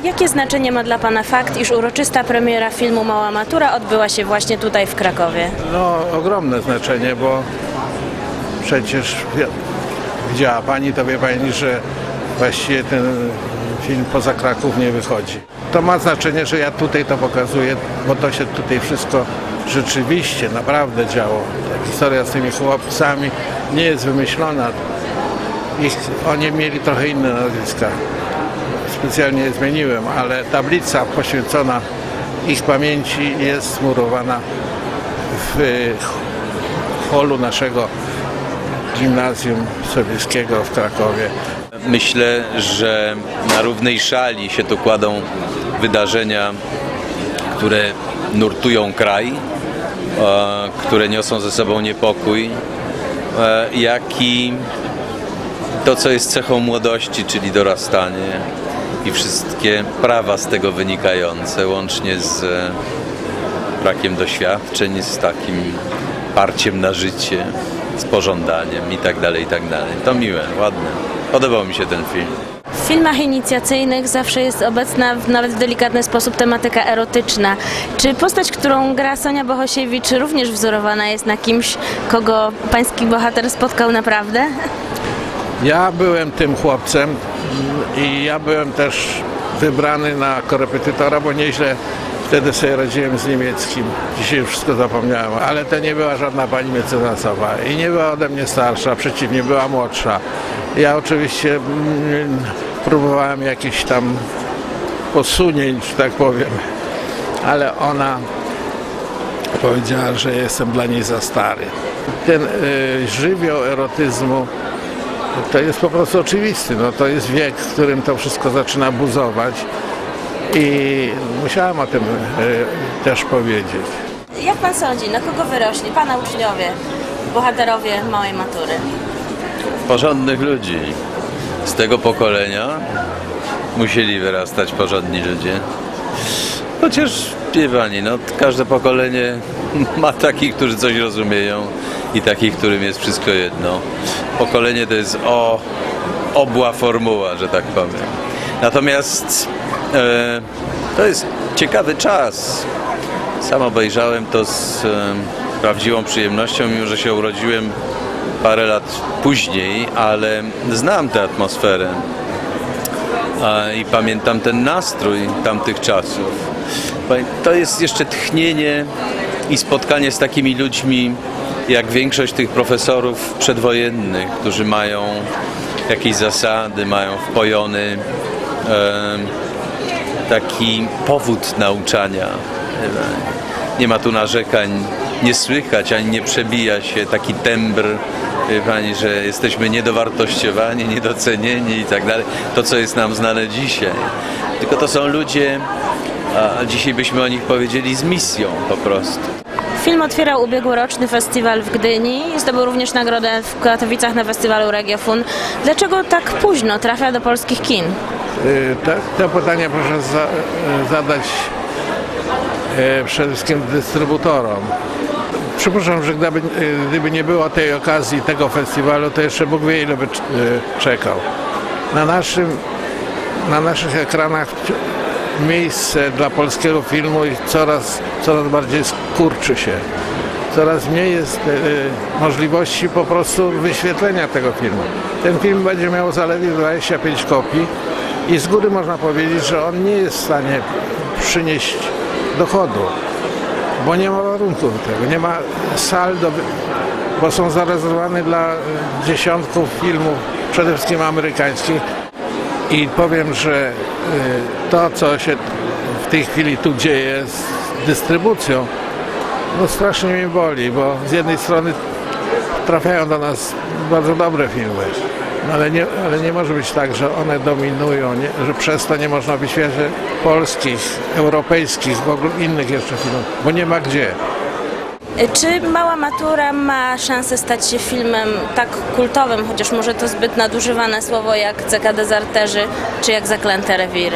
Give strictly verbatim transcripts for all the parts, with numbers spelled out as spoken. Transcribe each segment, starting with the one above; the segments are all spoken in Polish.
Jakie znaczenie ma dla Pana fakt, iż uroczysta premiera filmu Mała Matura odbyła się właśnie tutaj w Krakowie? No, ogromne znaczenie, bo przecież widziała Pani, to wie Pani, że właściwie ten film poza Kraków nie wychodzi. To ma znaczenie, że ja tutaj to pokazuję, bo to się tutaj wszystko rzeczywiście, naprawdę działo. Ta historia z tymi chłopcami nie jest wymyślona. Ich, oni mieli trochę inne nazwiska. Specjalnie je zmieniłem, ale tablica poświęcona ich pamięci jest zmurowana w holu naszego gimnazjum sowieckiego w Krakowie. Myślę, że na równej szali się tu kładą wydarzenia, które nurtują kraj, które niosą ze sobą niepokój, jak i to, co jest cechą młodości, czyli dorastanie i wszystkie prawa z tego wynikające, łącznie z brakiem doświadczeń, z takim parciem na życie, z pożądaniem i tak dalej, i tak dalej. To miłe, ładne. Podobał mi się ten film. W filmach inicjacyjnych zawsze jest obecna, nawet w delikatny sposób, tematyka erotyczna. Czy postać, którą gra Sonia Bohosiewicz, również wzorowana jest na kimś, kogo pański bohater spotkał naprawdę? Ja byłem tym chłopcem i ja byłem też wybrany na korepetytora, bo nieźle wtedy sobie radziłem z niemieckim. Dzisiaj już wszystko zapomniałem, ale to nie była żadna pani mecenasowa i nie była ode mnie starsza, przeciwnie, była młodsza. Ja oczywiście mm, próbowałem jakichś tam posunięć, że tak powiem, ale ona powiedziała, że jestem dla niej za stary. Ten y, żywioł erotyzmu to jest po prostu oczywisty. No, to jest wiek, w którym to wszystko zaczyna buzować i musiałem o tym y, też powiedzieć. Jak Pan sądzi, na kogo wyrośli Pana uczniowie, bohaterowie Małej Matury? Porządnych ludzi. Z tego pokolenia musieli wyrastać porządni ludzie. Chociaż, wie Pani, no, każde pokolenie ma takich, którzy coś rozumieją i takich, którym jest wszystko jedno. Pokolenie to jest o, obła formuła, że tak powiem. Natomiast e, to jest ciekawy czas. Sam obejrzałem to z e, prawdziwą przyjemnością, mimo że się urodziłem parę lat później, ale znam tę atmosferę a, i pamiętam ten nastrój tamtych czasów. To jest jeszcze tchnienie i spotkanie z takimi ludźmi, jak większość tych profesorów przedwojennych, którzy mają jakieś zasady, mają wpojony e, taki powód nauczania. Nie ma tu narzekań, nie słychać, ani nie przebija się taki tembr, wie Pani, że jesteśmy niedowartościowani, niedocenieni i tak dalej. To, co jest nam znane dzisiaj. Tylko to są ludzie, a dzisiaj byśmy o nich powiedzieli, z misją po prostu. Film otwierał ubiegłoroczny festiwal w Gdyni, zdobył również nagrodę w Katowicach na festiwalu Regiofon. Dlaczego tak późno trafia do polskich kin? Yy, te, te pytania proszę za, zadać yy, przede wszystkim dystrybutorom. Przypuszczam, że gdyby, gdyby nie było tej okazji, tego festiwalu, to jeszcze Bóg wie, ile by czekał. Na, naszym, na naszych ekranach miejsce dla polskiego filmu coraz, coraz bardziej skurczy się. Coraz mniej jest y, możliwości po prostu wyświetlenia tego filmu. Ten film będzie miał zaledwie dwadzieścia pięć kopii i z góry można powiedzieć, że on nie jest w stanie przynieść dochodu, bo nie ma warunków do tego, nie ma sal, do, bo są zarezerwowane dla dziesiątków filmów, przede wszystkim amerykańskich. I powiem, że to, co się w tej chwili tu dzieje z dystrybucją, no strasznie mnie boli, bo z jednej strony trafiają do nas bardzo dobre filmy, no ale, nie, ale nie może być tak, że one dominują, nie, że przez to nie można wyświetlać polskich, europejskich, w ogóle innych jeszcze filmów, bo nie ma gdzie. Czy Mała Matura ma szansę stać się filmem tak kultowym, chociaż może to zbyt nadużywane słowo, jak C K Dezerterzy, czy jak Zaklęte rewiry?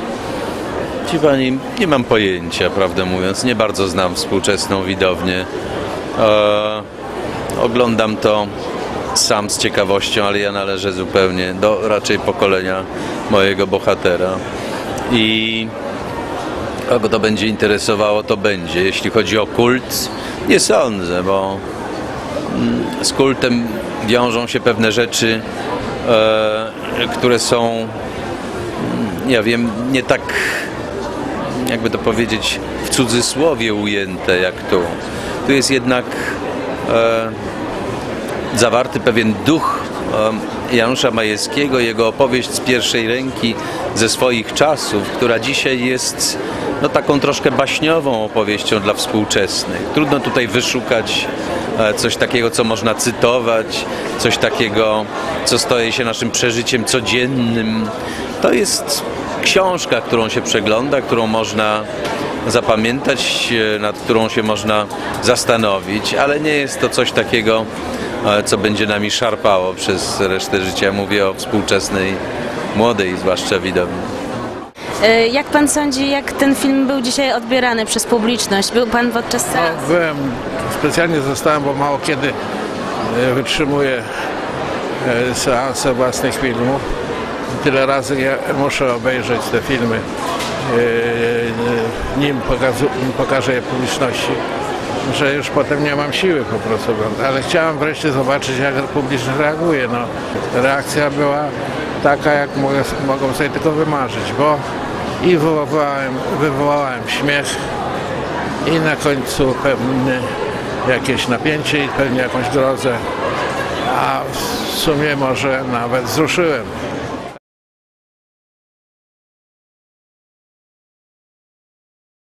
Ci Pani, nie mam pojęcia, prawdę mówiąc, nie bardzo znam współczesną widownię. E, oglądam to sam z ciekawością, ale ja należę zupełnie do raczej pokolenia mojego bohatera. i kogo to będzie interesowało, to będzie. Jeśli chodzi o kult, nie sądzę, bo z kultem wiążą się pewne rzeczy, e, które są, ja wiem, nie tak, jakby to powiedzieć, w cudzysłowie ujęte jak tu. Tu jest jednak e, zawarty pewien duch e, Janusza Majewskiego, jego opowieść z pierwszej ręki ze swoich czasów, która dzisiaj jest no, taką troszkę baśniową opowieścią dla współczesnych. Trudno tutaj wyszukać e, coś takiego, co można cytować, coś takiego, co staje się naszym przeżyciem codziennym. To jest książka, którą się przegląda, którą można zapamiętać, nad którą się można zastanowić, ale nie jest to coś takiego, co będzie nami szarpało przez resztę życia. Mówię o współczesnej, młodej zwłaszcza widowni. Jak pan sądzi, jak ten film był dzisiaj odbierany przez publiczność? Był pan podczas seansu? No, byłem, specjalnie zostałem, bo mało kiedy e, wytrzymuję e, seanse własnych filmów. Tyle razy ja muszę obejrzeć te filmy, e, nim, pokazu, nim pokażę je publiczności, że już potem nie mam siły po prostu oglądać. Ale chciałem wreszcie zobaczyć, jak publiczność reaguje. No, reakcja była taka, jak mogę, mogą sobie tylko wymarzyć, bo i wywołałem, wywołałem śmiech i na końcu pewne jakieś napięcie i pewnie jakąś grozę, a w sumie może nawet wzruszyłem.